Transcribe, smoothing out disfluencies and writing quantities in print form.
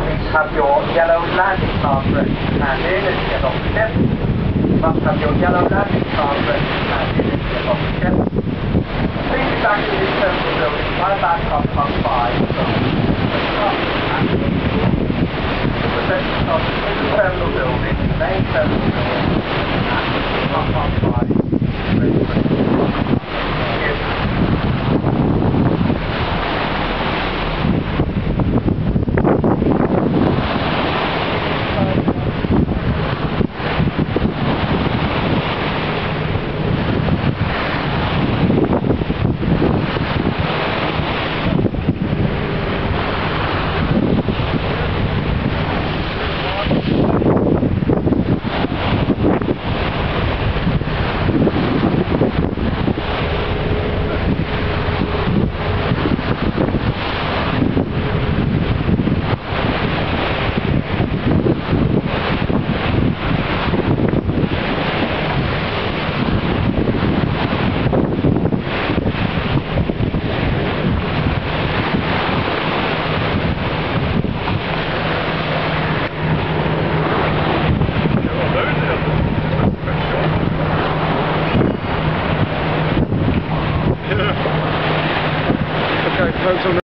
Please have your yellow landing card ready to hand in as you get off the ship. You must have your yellow landing card ready to hand in as you get off the ship. Please be back in the terminal building by about 5:30.